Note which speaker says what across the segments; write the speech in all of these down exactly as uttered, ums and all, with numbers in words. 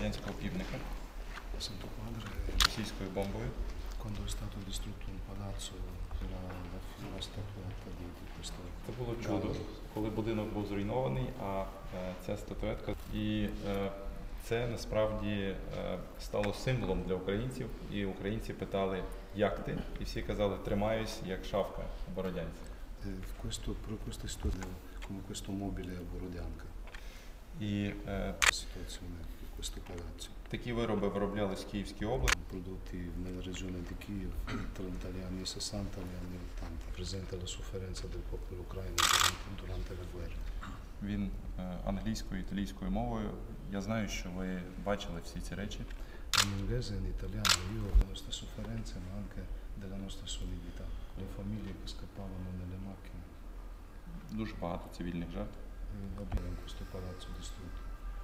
Speaker 1: радянського півника
Speaker 2: Santo Padre,
Speaker 1: російською бомбою.
Speaker 2: quando è stato distrutto un palazzo, c'era la, la statuetta di, di questo
Speaker 1: Це було чудо, коли будинок був зруйнований, а е, ця статуетка. І е, це насправді е, стало символом для українців. І українці питали, як ти? І всі казали, тримаюсь, як шавка бородянця.
Speaker 2: E questo, per questa storia, come questo mobile a Borodianka,
Speaker 1: І е,
Speaker 2: la situazione di questo palazzo,
Speaker 1: такі вироби вироблялись в Київській області.
Speaker 2: prodotti nella regione di Kiev tra gli anni sessanta e gli anni ottanta, presente la sofferenza del popolo ucraino durante, durante la guerra.
Speaker 1: Він е, anglійською, італійською мовою. Я знаю, що ви бачили всі ці речі.
Speaker 2: In inglese e in italiano io ho le nostre sofferenze ma anche della nostra solidità, le famiglie che scappavano nelle macchine
Speaker 1: Дуже багато цивільних жертв.
Speaker 2: e abbiamo in questo palazzo distrutto.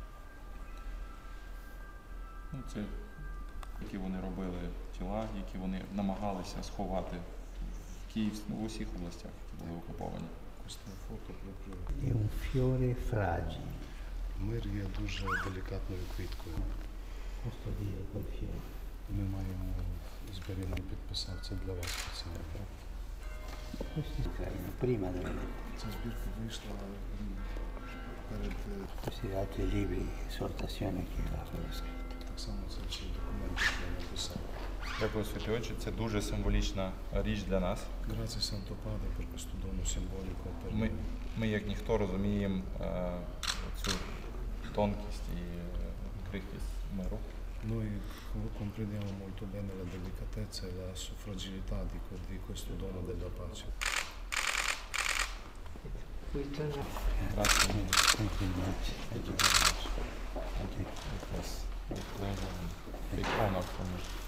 Speaker 1: Ну, це які вони робили тіла, які вони намагалися сховати в Київській, в усіх областях, які були окуповані.
Speaker 2: Questa foto proprio
Speaker 3: È un fiore fragile.
Speaker 2: мир є дуже делікатною квіткою.
Speaker 3: Posso dire quel fiore?
Speaker 2: Ми маємо зберігати, підписав це для вас спеціально.
Speaker 3: Questo è carino, prima della lettera.
Speaker 2: Ця збірка вийшла м, перед е,
Speaker 3: Questi altri libri, esortazioni che avevo scritto.
Speaker 2: так само це всі документи, які я написав.
Speaker 1: Дякую, святі очі. Це дуже символічна річ для нас.
Speaker 2: Grazie Santo Padre per questo dono simbolico per
Speaker 1: Ми,
Speaker 2: noi.
Speaker 1: ми як ніхто, розуміємо е, цю тонкість і е, крихкість миру.
Speaker 2: Noi co- comprendiamo molto bene la delicatezza e la s- fragilità di, que- di questo dono della pace.
Speaker 1: Grazie.
Speaker 3: Thank you very much. Thank you very much. Thank you.
Speaker 1: It was a pleasure and big honor for me.